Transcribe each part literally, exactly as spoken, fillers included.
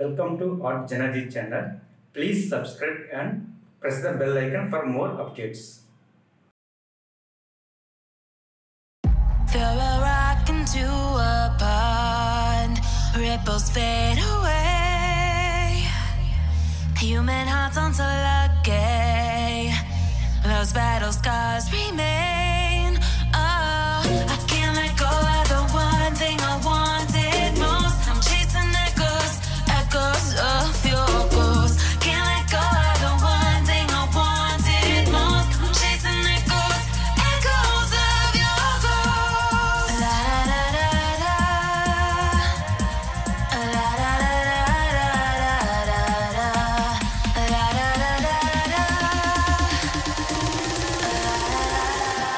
Welcome to Art Janarji channel. Please subscribe and press the bell icon for more updates. Throw a rock into a pond, ripples fade away. Human hearts aren't so lucky, those battle scars remain. Oh, I can't let go of the one thing I wanted most. I'm chasing echoes, echoes of your ghost. Can't let go of the one thing I wanted most. I'm chasing echoes, echoes of your ghost. La da da da da, la da da da da da, la da da da da.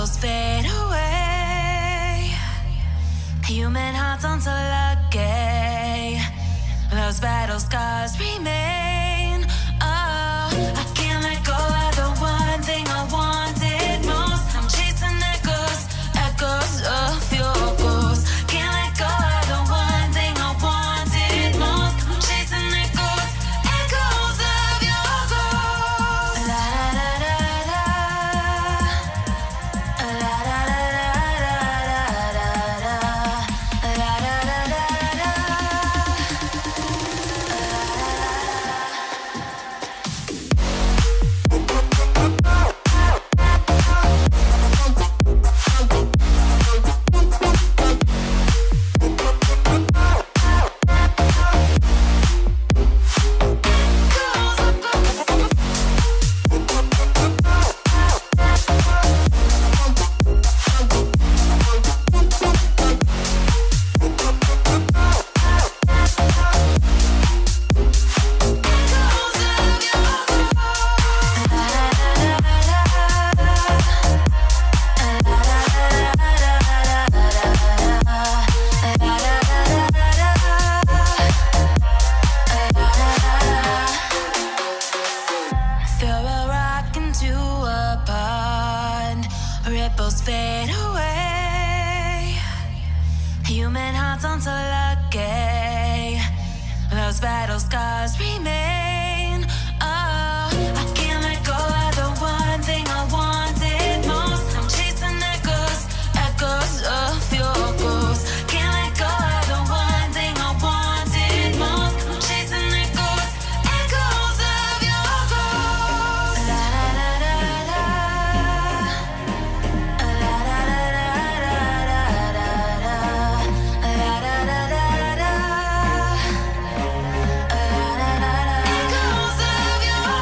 ripples fade away. Human hearts aren't so lucky. Those battle scars remain. Oh, I can't let go of the one thing I wanted most. I'm chasing echoes, echoes of your ghost. Can't let go of the one thing I wanted most. I'm chasing echoes, echoes of your ghost. La da da da da, la da da da da da, la da da da da. Throw a rock into a pond, ripples fade away. Human hearts aren't so lucky. Those battle scars remain. Oh, I can't let go of the one thing I wanted most. I'm chasing echoes, echoes of your ghost. Can't let go of the one thing I wanted most. I'm chasing echoes, echoes of your ghost. La da da da da, la da da da da da, la da da da da, echoes of your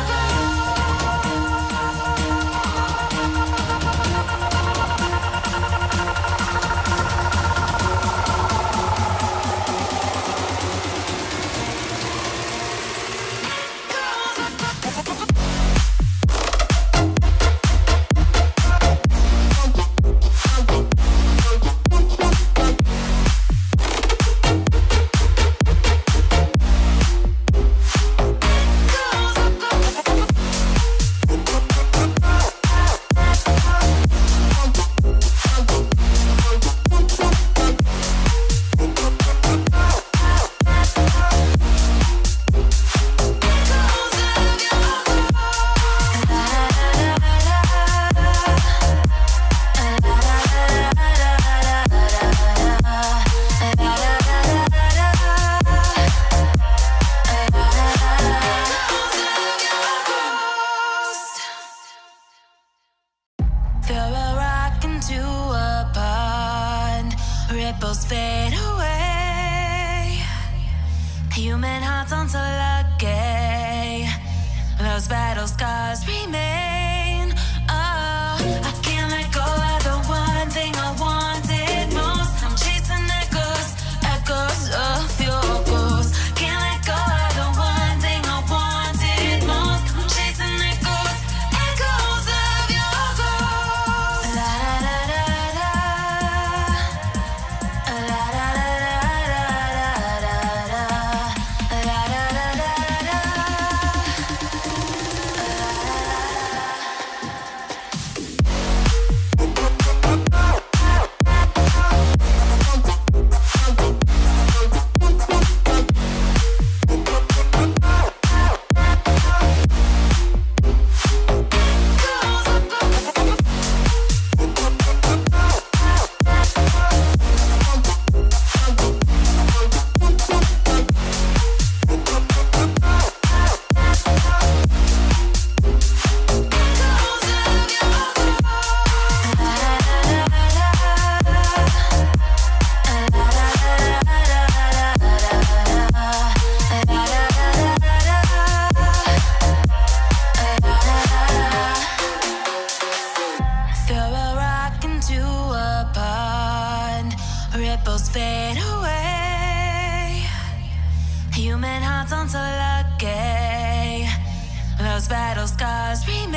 Throw a rock into a pond, ripples fade away. Human hearts aren't so lucky. Those battle scars remain. Oh, I can't let go of the one thing I wanted most. I'm chasing echoes, echoes of your ghost. Can't let go of the one thing I wanted most. I'm chasing echoes, echoes of your ghost. La da da da da, la da da da da da, la da da da da. ripples fade away. Human hearts aren't so lucky. Those battle scars remain.